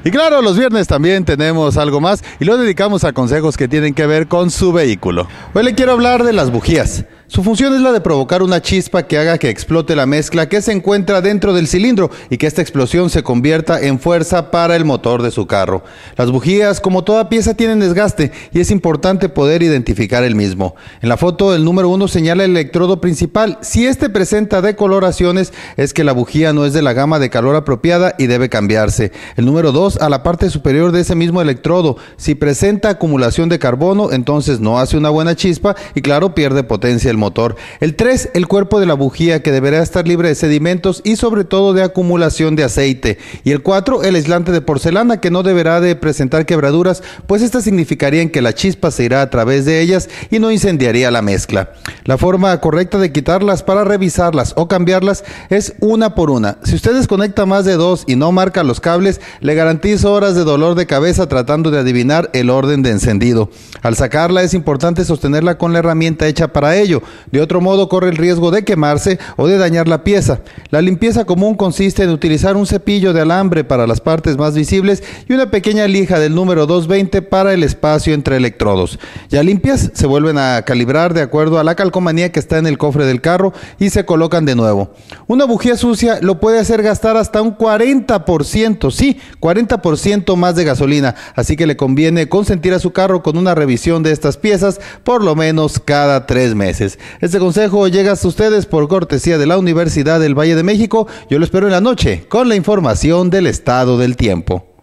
Y claro, los viernes también tenemos algo más y lo dedicamos a consejos que tienen que ver con su vehículo. Hoy le quiero hablar de las bujías. Su función es la de provocar una chispa que haga que explote la mezcla que se encuentra dentro del cilindro y que esta explosión se convierta en fuerza para el motor de su carro. Las bujías, como toda pieza, tienen desgaste y es importante poder identificar el mismo. En la foto, el número 1 señala el electrodo principal. Si este presenta decoloraciones, es que la bujía no es de la gama de calor apropiada y debe cambiarse. El número 2, a la parte superior de ese mismo electrodo. Si presenta acumulación de carbono, entonces no hace una buena chispa y claro, pierde potencia el motor. El 3, el cuerpo de la bujía, que deberá estar libre de sedimentos y sobre todo de acumulación de aceite. Y el 4, el aislante de porcelana, que no deberá de presentar quebraduras, pues estas significarían que la chispa se irá a través de ellas y no incendiaría la mezcla. La forma correcta de quitarlas para revisarlas o cambiarlas es una por una. Si usted desconecta más de 2 y no marca los cables, le garantizo horas de dolor de cabeza tratando de adivinar el orden de encendido. Al sacarla es importante sostenerla con la herramienta hecha para ello. De otro modo corre el riesgo de quemarse o de dañar la pieza. La limpieza común consiste en utilizar un cepillo de alambre para las partes más visibles y una pequeña lija del número 220 para el espacio entre electrodos. Ya limpias, se vuelven a calibrar de acuerdo a la calcomanía que está en el cofre del carro y se colocan de nuevo. Una bujía sucia lo puede hacer gastar hasta un 40%, sí, 40% más de gasolina, así que le conviene consentir a su carro con una revisión de estas piezas por lo menos cada 3 meses. Este consejo llega hasta ustedes por cortesía de la Universidad del Valle de México. Yo lo espero en la noche con la información del estado del tiempo.